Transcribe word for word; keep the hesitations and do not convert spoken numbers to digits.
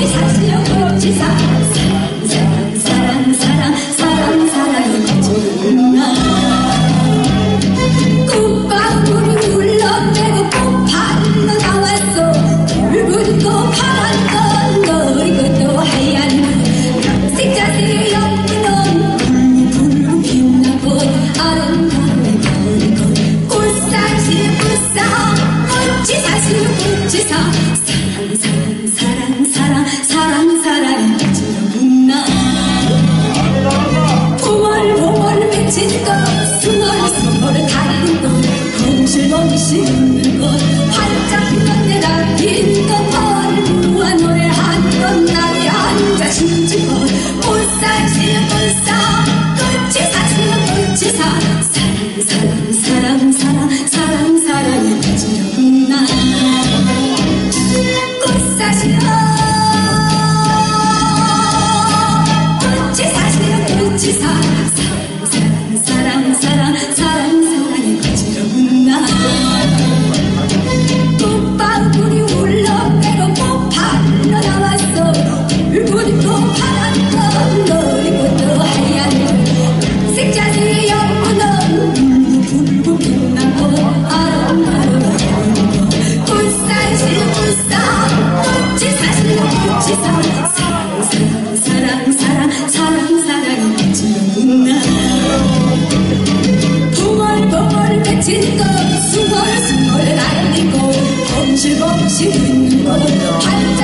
꽃이 사시여 꽃이 사 사랑 사랑 사랑 사랑 사랑이 가져오나 꽃방울이 울렁대고 꽃판도 나왔어 붉은 꽃 파란 꽃 너리고 또 하얀 색자세의 연분은 붉은 빛나고 아름다운 겨울꽃 꽃사시여 꽃사 꽃이 사시여 꽃이 사 사랑 사랑 사랑 사랑 사랑이 가져오나 보물보물 맺힌 꽃 스멀스멀 달린 꽃 검실검실 웃는 꽃 활짝 피던 내다 핀 꽃 벌무와 노래한 꽃 나에 앉아 심지 꽃 꽃사시여 꽃사 꽃이 사시여 꽃이 사 사랑 사랑 사랑 사랑 사랑 사랑이 가져오나 꽃사시여 꽃이 사시여 꽃이 사 사랑 사랑 사랑 사랑 사랑이 가져오나 꽃방울이 울렁대고 꽃판으로 나왔어 붉은 꽃 파란 꽃 너리고 또 하얀 꽃 색자세의 연분은 붉고 빛나고 아름다운 꽃 꽃사시여 꽃사 꽃이 사시여 꽃이 사 사랑 사랑 사랑 사랑 사랑이 가져오나 보물보물 맺힌 꽃 스멀스멀 날린 꽃 검실검실 웃는 꽃